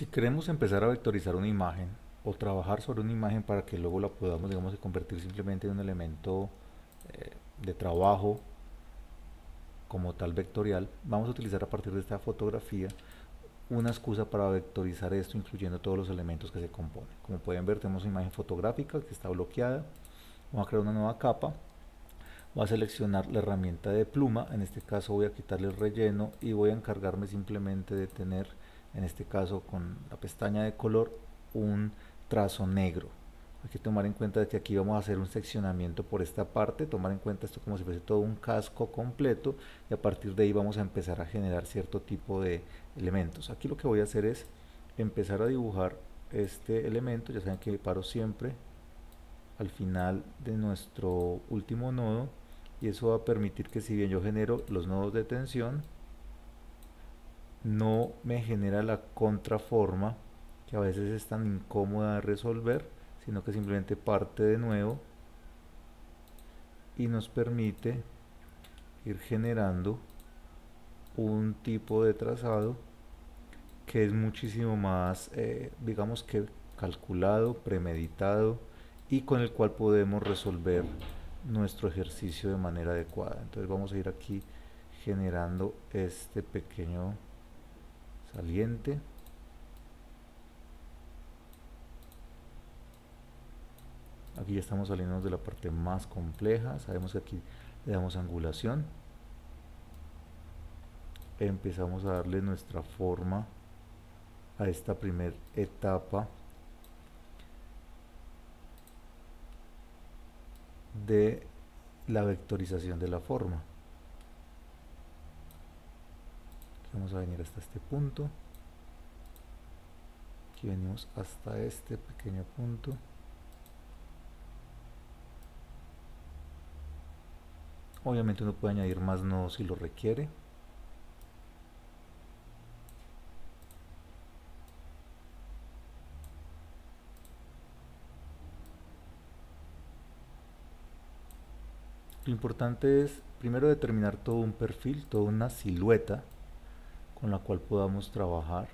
Si queremos empezar a vectorizar una imagen o trabajar sobre una imagen para que luego la podamos, digamos, convertir simplemente en un elemento de trabajo como tal vectorial, vamos a utilizar a partir de esta fotografía una excusa para vectorizar esto, incluyendo todos los elementos que se componen. Como pueden ver, tenemos una imagen fotográfica que está bloqueada. Vamos a crear una nueva capa. Voy a seleccionar la herramienta de pluma. En este caso voy a quitarle el relleno y voy a encargarme simplemente de tener, en este caso con la pestaña de color, un trazo negro. Hay que tomar en cuenta de que aquí vamos a hacer un seccionamiento por esta parte, tomar en cuenta esto como si fuese todo un casco completo, y a partir de ahí vamos a empezar a generar cierto tipo de elementos. Aquí lo que voy a hacer es empezar a dibujar este elemento. Ya saben que paro siempre al final de nuestro último nodo, y eso va a permitir que, si bien yo genero los nodos de tensión, no me genera la contraforma, que a veces es tan incómoda de resolver, sino que simplemente parte de nuevo y nos permite ir generando un tipo de trazado que es muchísimo más, digamos que calculado, premeditado, y con el cual podemos resolver nuestro ejercicio de manera adecuada. Entonces vamos a ir aquí generando este pequeño saliente. Aquí ya estamos saliendo de la parte más compleja. Sabemos que aquí le damos angulación. Empezamos a darle nuestra forma a esta primera etapa de la vectorización de la forma. Aquí vamos a venir hasta este punto. Aquí venimos hasta este pequeño punto. Obviamente uno puede añadir más nodos si lo requiere. Lo importante es primero determinar todo un perfil, toda una silueta con la cual podamos trabajar.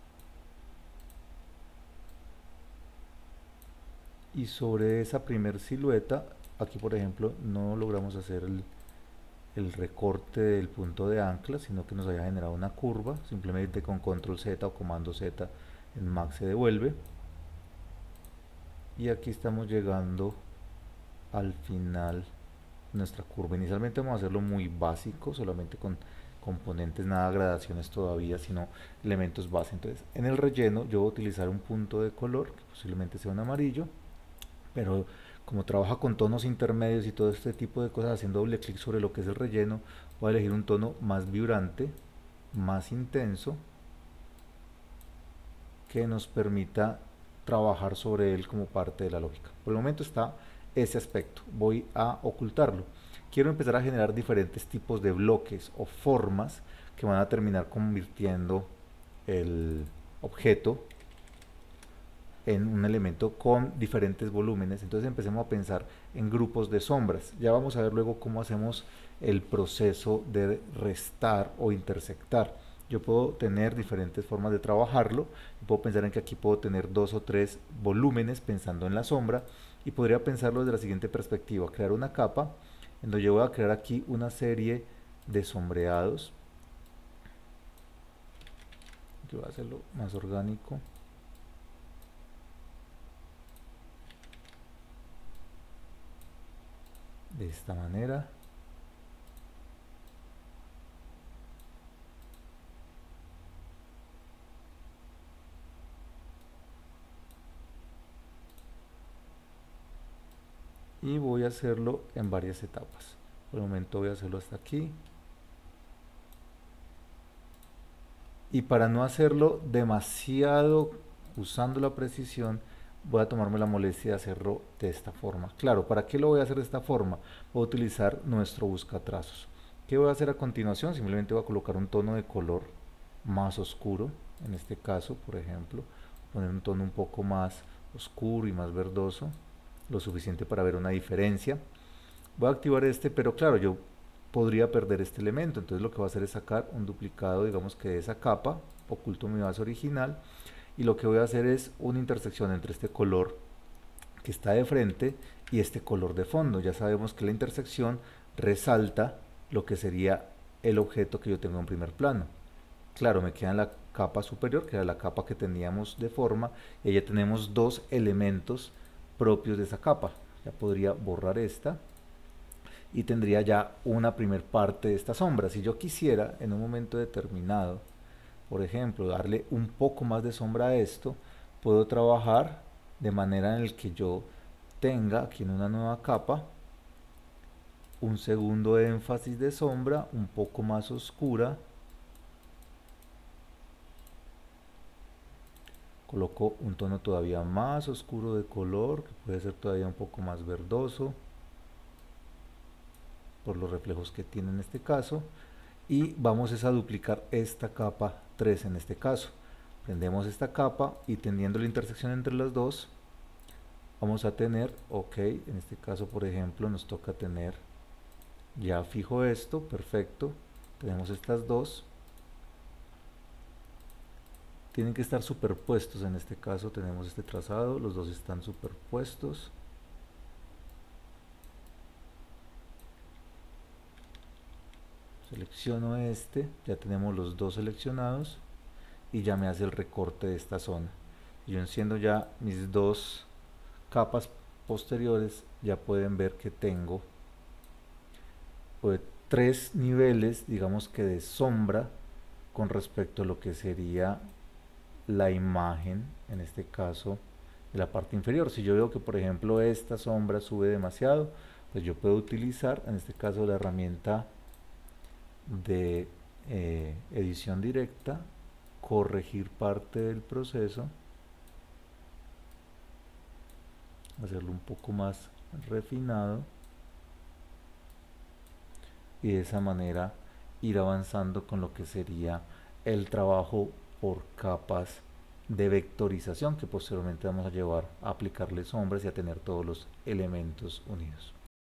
Y sobre esa primer silueta, aquí por ejemplo no logramos hacer el recorte del punto de ancla, sino que nos haya generado una curva. Simplemente con control Z o comando Z en Mac se devuelve. Y aquí estamos llegando al final de nuestra curva. Inicialmente vamos a hacerlo muy básico, solamente con componentes, nada gradaciones todavía, sino elementos base. Entonces en el relleno yo voy a utilizar un punto de color que posiblemente sea un amarillo, pero como trabaja con tonos intermedios y todo este tipo de cosas, haciendo doble clic sobre lo que es el relleno, voy a elegir un tono más vibrante, más intenso, que nos permita trabajar sobre él como parte de la lógica. Por el momento está ese aspecto, voy a ocultarlo. Quiero empezar a generar diferentes tipos de bloques o formas que van a terminar convirtiendo el objeto en un elemento con diferentes volúmenes. Entonces empecemos a pensar en grupos de sombras. Ya vamos a ver luego cómo hacemos el proceso de restar o intersectar. Yo puedo tener diferentes formas de trabajarlo. Puedo pensar en que aquí puedo tener 2 o 3 volúmenes pensando en la sombra, y podría pensarlo desde la siguiente perspectiva: crear una capa en donde yo voy a crear aquí una serie de sombreados. Yo voy a hacerlo más orgánico. De esta manera. Y voy a hacerlo en varias etapas. Por el momento voy a hacerlo hasta aquí. Y para no hacerlo demasiado usando la precisión, voy a tomarme la molestia de hacerlo de esta forma. Claro, ¿para qué lo voy a hacer de esta forma? Voy a utilizar nuestro buscatrazos. ¿Qué voy a hacer a continuación? Simplemente voy a colocar un tono de color más oscuro. En este caso, por ejemplo, poner un tono un poco más oscuro y más verdoso, lo suficiente para ver una diferencia. Voy a activar este, pero claro, yo podría perder este elemento. Entonces lo que voy a hacer es sacar un duplicado, digamos que de esa capa, oculto mi base original, y lo que voy a hacer es una intersección entre este color que está de frente y este color de fondo. Ya sabemos que la intersección resalta lo que sería el objeto que yo tengo en primer plano. Claro, me queda en la capa superior, que era la capa que teníamos de forma, y ya tenemos dos elementos propios de esa capa. Ya podría borrar esta y tendría ya una primer parte de esta sombra. Si yo quisiera en un momento determinado, por ejemplo, darle un poco más de sombra a esto, puedo trabajar de manera en el que yo tenga aquí en una nueva capa un segundo énfasis de sombra un poco más oscura. Coloco un tono todavía más oscuro de color, que puede ser todavía un poco más verdoso por los reflejos que tiene en este caso, y vamos a duplicar esta capa 3 en este caso. Prendemos esta capa y teniendo la intersección entre las dos vamos a tener, ok, en este caso por ejemplo nos toca tener, ya fijo esto, perfecto, tenemos estas dos, tienen que estar superpuestos. En este caso tenemos este trazado, los dos están superpuestos. Selecciono este, ya tenemos los dos seleccionados y ya me hace el recorte de esta zona. Yo enciendo ya mis dos capas posteriores, ya pueden ver que tengo pues, tres niveles, digamos que de sombra con respecto a lo que sería la imagen, en este caso de la parte inferior. Si yo veo que por ejemplo esta sombra sube demasiado, pues yo puedo utilizar en este caso la herramienta de edición directa, corregir parte del proceso, hacerlo un poco más refinado y de esa manera ir avanzando con lo que sería el trabajo por capas de vectorización, que posteriormente vamos a llevar a aplicarle sombras y a tener todos los elementos unidos.